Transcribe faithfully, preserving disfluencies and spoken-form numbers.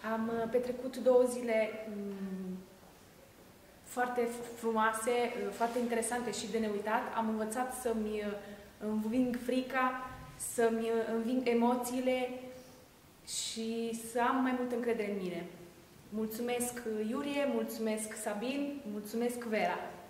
Am petrecut două zile um, foarte frumoase, foarte interesante și de neuitat. Am învățat să-mi înving frica, să-mi înving emoțiile și să am mai multă încredere în mine. Mulțumesc, Iurie, mulțumesc, Sabin, mulțumesc, Vera.